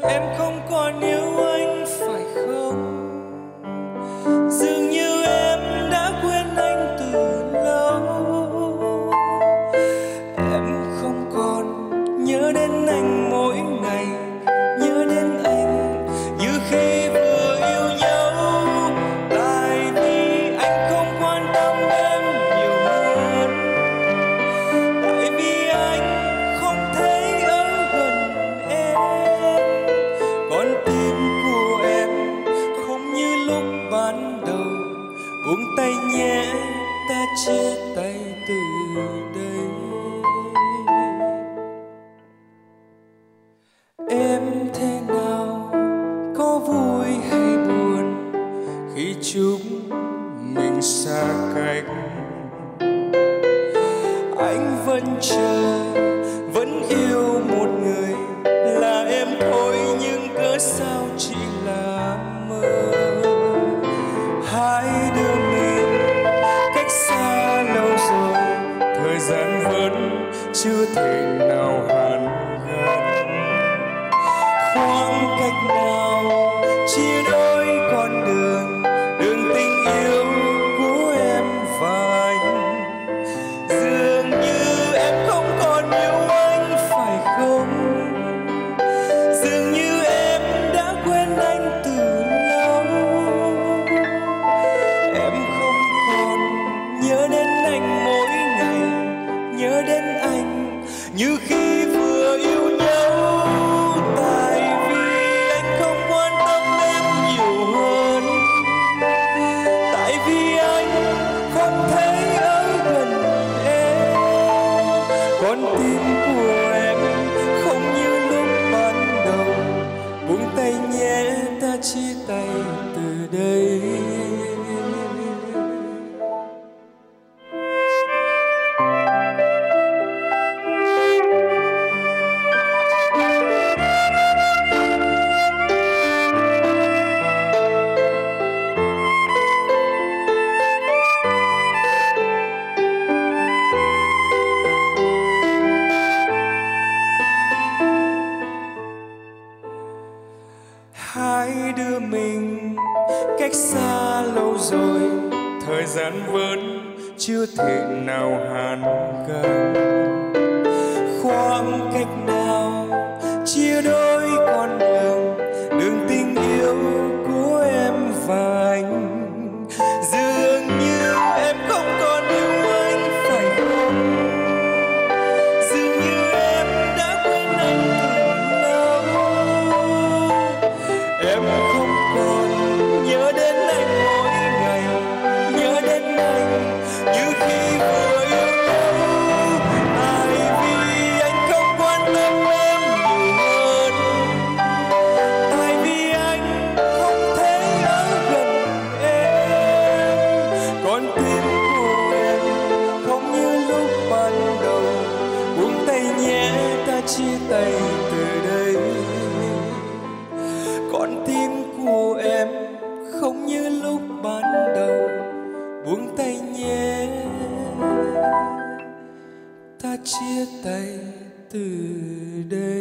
Em không còn yêu anh phải không? Dường như em đã quên anh từ lâu. Em không còn nhớ đến anh mỗi ngày, nhớ đến anh như khi vừa yêu nhau. Tại vì anh không quan tâm em nhiều hơn, tại vì anh không thấy ở gần em. Con tim của em không như lúc ban đầu. Buông tay nhé, ta chia tay từ đây. Em thế nào, có vui hay buồn khi chúng mình xa cách? Anh vẫn chờ, vẫn yêu một người là em thôi, nhưng cớ sao chỉ là mơ. Hai đứa mình cách xa lâu rồi, thời gian vẫn chưa thể nào hàn gắn. Khoảng cách nào chia đôi con đường, đường tình yêu của em và anh. Dường như em không còn yêu anh phải không? Dường như em đã quên anh từ lâu. Em không còn nhớ đến anh mỗi ngày, nhớ đến anh như khi vừa yêu nhau. Tại vì anh không quan tâm em nhiều hơn, tại vì anh không thấy ở gần em. Con tim của em không như lúc ban đầu. Buông tay nhé, ta chia tay từ đây. Hai đứa mình cách xa lâu rồi, thời gian vẫn chưa thể nào hàn gắn. Khoảng cách nào chia đôi con đường, đường tình yêu của em và anh. Dường như em không còn yêu anh phải không? Dường như em đã quên anh từ lâu. Em không còn nhớ đến anh mỗi ngày, nhớ đến anh như khi vừa yêu nhau. Tại vì anh không quan tâm em nhiều hơn, tại vì anh không thấy ở gần em. Con tim của em không như lúc ban đầu. Buông tay nhé, ta chia tay từ đây. Con tim của em không như lúc ban đầu. Buông tay nhé, ta chia tay từ đây.